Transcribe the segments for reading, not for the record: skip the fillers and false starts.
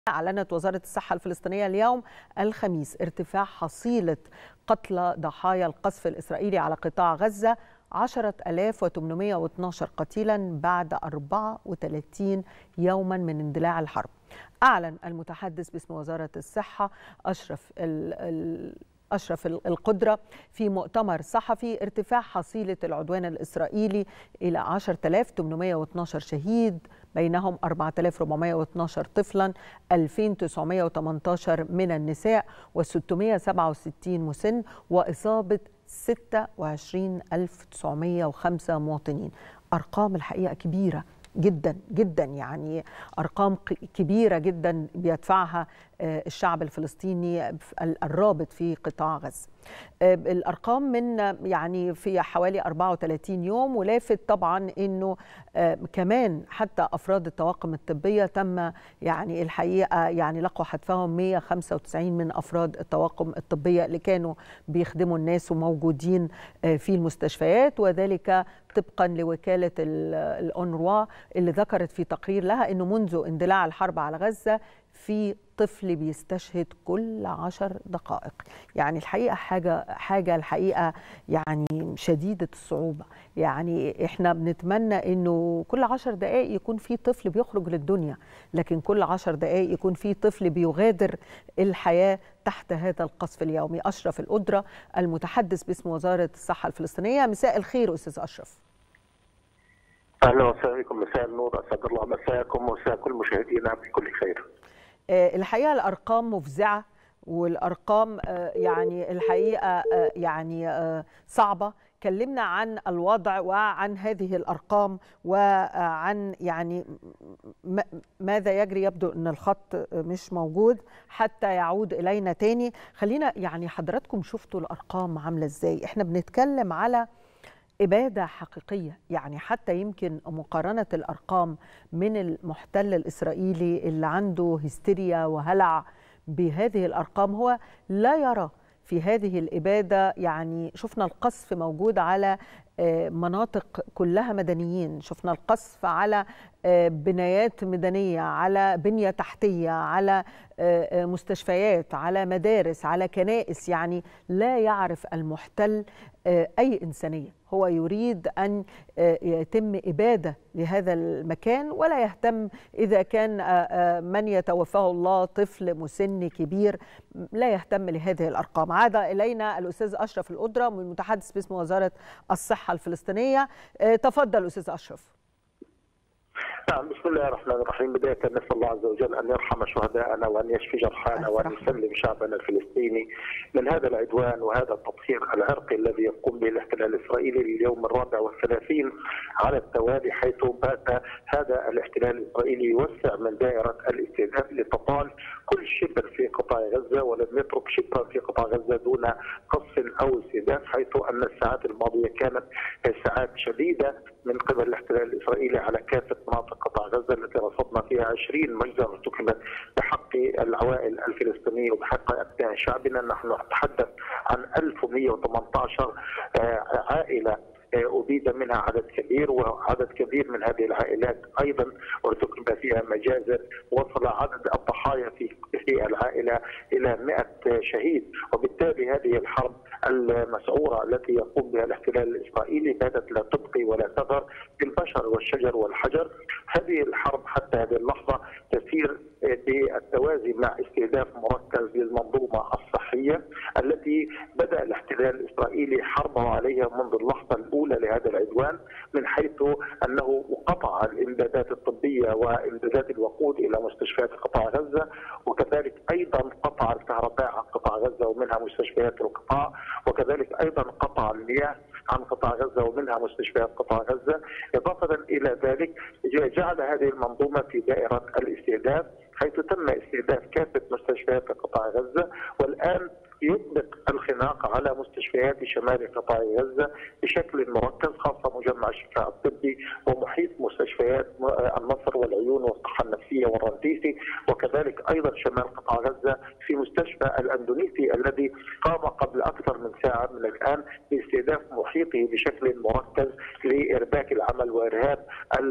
أعلنت وزارة الصحة الفلسطينية اليوم الخميس ارتفاع حصيلة قتلى ضحايا القصف الإسرائيلي على قطاع غزة 10,812 قتيلا بعد 34 يوما من اندلاع الحرب. أعلن المتحدث باسم وزارة الصحة أشرف القدرة في مؤتمر صحفي ارتفاع حصيلة العدوان الإسرائيلي إلى 10,812 شهيد، بينهم 4,412 طفلا، 2,918 من النساء و667 مسن، وإصابة 26,905 مواطنين. أرقام الحقيقة كبيرة جدا جدا، يعني أرقام كبيرة جدا بيدفعها الشعب الفلسطيني الرابط في قطاع غزة. الأرقام من يعني في حوالي 34 يوم، ولافت طبعا أنه كمان حتى أفراد الطواقم الطبية تم يعني الحقيقة يعني لقوا حتفهم 195 من أفراد الطواقم الطبية اللي كانوا بيخدموا الناس وموجودين في المستشفيات، وذلك طبقا لوكالة الأونروا اللي ذكرت في تقرير لها أنه منذ اندلاع الحرب على غزة في طفل بيستشهد كل 10 دقائق. يعني الحقيقة حاجة الحقيقة يعني شديدة الصعوبة. يعني احنا بنتمنى انه كل 10 دقائق يكون في طفل بيخرج للدنيا، لكن كل 10 دقائق يكون في طفل بيغادر الحياة تحت هذا القصف اليومي. أشرف القدرة المتحدث باسم وزارة الصحة الفلسطينية. مساء الخير أستاذ أشرف. اهلا وسهلا بكم، مساء النور، اسعد الله مساءكم ومساء كل مشاهدينا بكل خير. الحقيقه الارقام مفزعه، والارقام يعني الحقيقه يعني صعبه. كلمنا عن الوضع وعن هذه الارقام وعن يعني ماذا يجري. يبدو ان الخط مش موجود حتى يعود الينا تاني. خلينا يعني حضراتكم شفتوا الارقام عامله ازاي. احنا بنتكلم على إبادة حقيقية، يعني حتى يمكن مقارنة الأرقام من المحتل الإسرائيلي اللي عنده هستيريا وهلع بهذه الأرقام، هو لا يرى في هذه الإبادة. يعني شفنا القصف موجود على مناطق كلها مدنيين، شفنا القصف على بنايات مدنية، على بنية تحتية، على مستشفيات، على مدارس، على كنائس. يعني لا يعرف المحتل أي إنسانية. هو يريد أن يتم إبادة لهذا المكان، ولا يهتم إذا كان من يتوفاه الله طفل مسن كبير، لا يهتم لهذه الأرقام. عاد إلينا الأستاذ أشرف القدرة من المتحدث باسم وزارة الصحة الفلسطينية. تفضل أستاذ أشرف. بسم الله الرحمن الرحيم. بداية نسأل الله عز وجل أن يرحم شهداءنا وأن يشفي جرحانا وأن يسلم شعبنا الفلسطيني من هذا العدوان وهذا التطهير العرقي الذي يقوم به الاحتلال الإسرائيلي لليوم الرابع والثلاثين على التوالي، حيث بات هذا الاحتلال الإسرائيلي يوسع من دائرة الاستهداف لتطال كل شبر في قطاع غزة، ولم يترك شبرا في قطاع غزة دون قصف أو استهداف، حيث أن الساعات الماضية كانت ساعات شديدة من قبل الاحتلال الإسرائيلي على كافة مناطق قطاع غزة التي رصدنا فيها 20 مجزرة ارتكبت بحق العوائل الفلسطينية وبحق أبناء شعبنا. نحن نتحدث عن 1118 عائلة أبيد منها عدد كبير، وعدد كبير من هذه العائلات أيضا ارتكب فيها مجازر. وصل عدد الضحايا في العائلة إلى 100 شهيد. وبالتالي هذه الحرب المسعورة التي يقوم بها الاحتلال الإسرائيلي باتت لا تبقي ولا تذر بالبشر والشجر والحجر. هذه الحرب حتى هذه اللحظة تسير بالتوازي مع استهداف مركز للمنظومة الصحية التي بدأ الاحتلال الإسرائيلي حربه عليها منذ اللحظة الأولى لهذا العدوان، من حيث أنه قطع الإمدادات الطبية وإمدادات الوقود إلى مستشفيات قطاع غزة، وكذلك أيضا قطع الكهرباء عن قطاع غزة ومنها مستشفيات القطاع، وكذلك أيضا قطع المياه عن قطاع غزة ومنها مستشفيات قطاع غزة. إضافة إلى ذلك جعل هذه المنظومة في دائرة الاستهداف، حيث تم استهداف كافة مستشفيات قطاع غزة، والآن يطلق الخناق على مستشفيات شمال قطاع غزة بشكل مركز، خاصة مجمع الشفاء الطبي ومحيط مستشفيات النصر والعيون والصحة النفسية والرنتيسي، وكذلك أيضا شمال قطاع غزة في مستشفى الأندونيسي الذي قام قبل أكثر من ساعة من الآن باستهداف محيطه بشكل مركز لإرباك العمل وإرهاب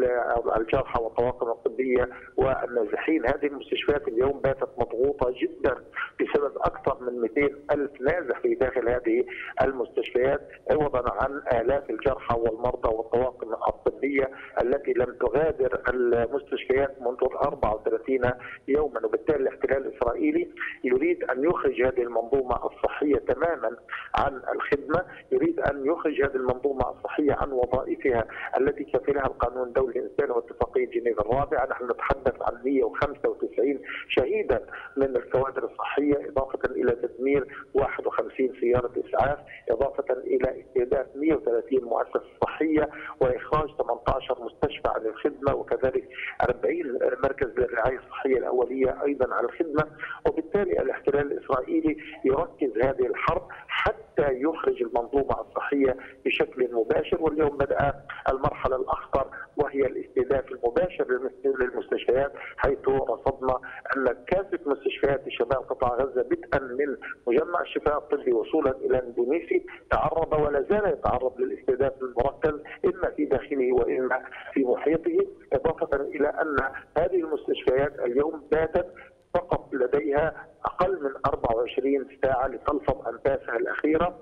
الجرحى والطواقم الطبية والنازحين. هذه المستشفيات اليوم باتت مضغوطة جدا بسبب أكثر من 200,000 نازح في داخل هذه المستشفيات، عوضا عن آلاف الجرحى والمرضى والطواقم الطبية التي لم تغادر المستشفيات منذ 34 يوما. وبالتالي الاحتلال الإسرائيلي يريد أن يخرج هذه المنظومة الصحية تماما عن الخدمة، يريد أن يخرج هذه المنظومة الصحية عن وظائفها التي كفلها القانون الدولي الإنساني واتفاقية جنيف الرابعة. نحن نتحدث عن 195 شهيدا من الكوادر الصحية، إضافة إلى تدمير 51 سيارة إسعاف، إضافة إلى استهداف 130 مؤسسة صحية وإخراج 18 مستشفى عن الخدمة، وكذلك 40 مركز للرعاية الصحية الأولية أيضا على الخدمة. وبالتالي الاحتلال الإسرائيلي يركز هذه الحرب حتى يخرج المنظومة الصحية بشكل مباشر. واليوم بدأ المرحلة الأخطر وهي الاستهداف المباشر للمستشفيات، حيث رصدنا أن كافة مستشفيات شمال قطاع غزة بدءا من مجمع الشفاء الطبي وصولا إلى اندونيسي تعرض ولا زال يتعرض للاستهداف المركز، إما في داخله وإما في محيطه، إضافة إلى أن هذه المستشفيات اليوم باتت فقط لديها أقل من 24 ساعة لتلفظ أنفاسها الأخيرة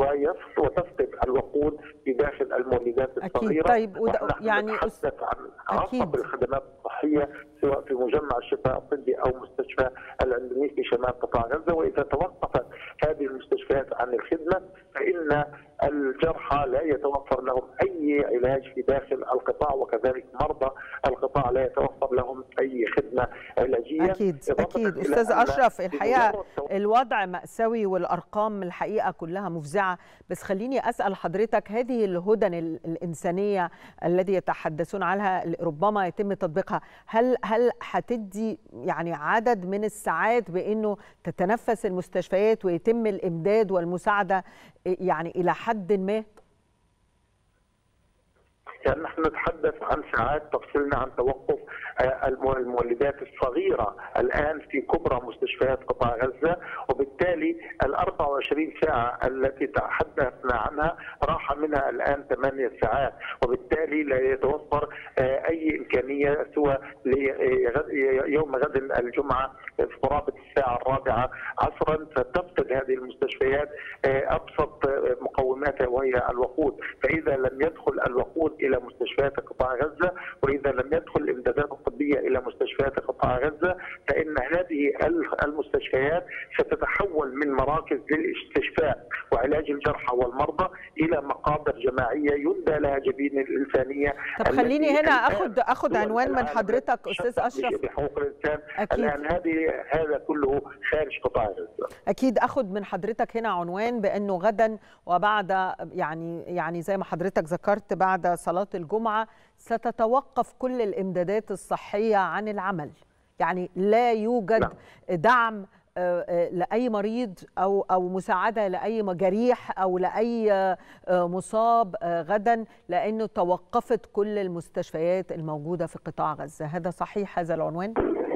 وتفقد الوقود بداخل المولدات الصغيرة. طيب يعني نتحدث عن عصب الخدمات الصحية سواء في مجمع الشفاء الطبي أو مستشفى الاندونيسي شمال قطاع غزة. وإذا توقفت هذه المستشفيات عن الخدمة فإن الجرحى لا يتوفر لهم أي علاج في داخل القطاع، وكذلك مرضى القطاع لا يتوفر لهم أي خدمة علاجية. أكيد أستاذ أشرف، الحقيقة الوضع مأساوي والأرقام الحقيقة كلها مفزعة، بس خليني أسأل حضرتك، هذه الهدن الإنسانية الذي يتحدثون عنها ربما يتم تطبيقها، هل هتدي يعني عدد من الساعات بأنه تتنفس المستشفيات ويتم الإمداد والمساعدة يعني إلى حد ما؟ يعني نحن نتحدث عن ساعات تفصلنا عن توقف المولدات الصغيرة الآن في كبرى مستشفيات قطاع غزة، وبالتالي ال 24 ساعة التي تحدثنا عنها راح منها الآن 8 ساعات، وبالتالي لا يتوفر أي إمكانية سوى يوم غد الجمعة في قرابة الساعة 4 عصرا فتفقد هذه المستشفيات أبسط مقوماتها وهي الوقود. فإذا لم يدخل الوقود إلى مستشفيات قطاع غزة، وإذا لم يدخل الإمدادات الطبية إلى مستشفيات قطاع غزة، فإن هذه المستشفيات ستتحول من مراكز للاستشفاء وعلاج الجرحى والمرضى إلى مقابر جماعية يندى لها جبين الإنسانية. طب خليني هنا أخذ عنوان من حضرتك أستاذ أشرف. بحقوق الإنسان الآن هذا كله خارج قطاع غزة. أكيد أخذ من حضرتك هنا عنوان بأنه غدا وبعد يعني زي ما حضرتك ذكرت بعد صلاة الجمعة ستتوقف كل الإمدادات الصحية عن العمل، يعني لا يوجد دعم لأي مريض أو مساعدة لأي جريح أو لأي مصاب غدا، لأنه توقفت كل المستشفيات الموجودة في قطاع غزة. هذا صحيح هذا العنوان؟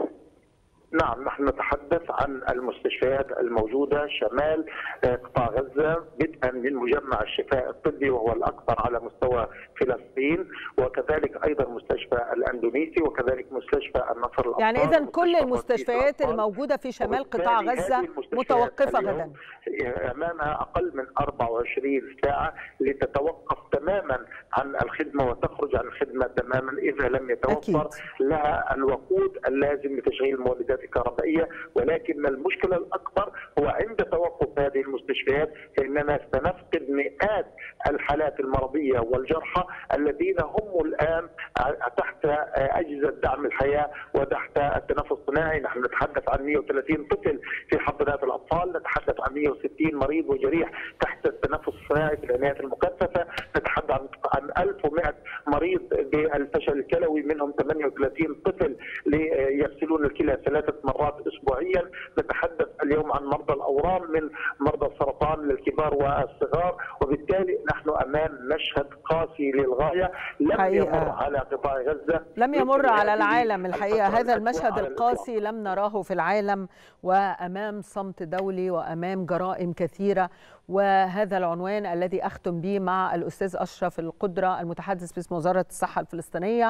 نعم، نحن نتحدث عن المستشفيات الموجودة شمال قطاع غزة بدءا من مجمع الشفاء الطبي وهو الأكبر على مستوى فلسطين، وكذلك أيضا مستشفى الأندونيسي، وكذلك مستشفى النصر الأطفال. يعني إذا كل المستشفيات الموجودة في شمال قطاع غزة متوقفة غدا. أمامها أقل من 24 ساعة لتتوقف تماما عن الخدمة وتخرج عن الخدمة تماما إذا لم يتوفر لها الوقود اللازم لتشغيل المولدات الكهربائية. ولكن المشكلة الأكبر هو عند توقف هذه المستشفيات فإننا سنفقد مئات الحالات المرضية والجرحى الذين هم الآن تحت أجهزة دعم الحياة وتحت التنفس الصناعي. نحن نتحدث عن 130 طفل في حضانات الأطفال، نتحدث عن 160 مريض وجريح تحت التنفس الصناعي في العنايات المكثفة، نتحدث عن 1100 مريض بالفشل الكلوي، منهم 38 طفل يغسلون الكلى 3 3 مرات أسبوعيا. نتحدث اليوم عن مرضى الأورام من مرضى السرطان للكبار والصغار، وبالتالي نحن أمام مشهد قاسي للغاية لم يمر على قطاع غزة، لم يمر على العالم الحقيقة. هذا المشهد القاسي لم نراه في العالم، وأمام صمت دولي وأمام جرائم كثيرة. وهذا العنوان الذي أختم به مع الأستاذ أشرف القدرة المتحدث باسم وزارة الصحة الفلسطينية.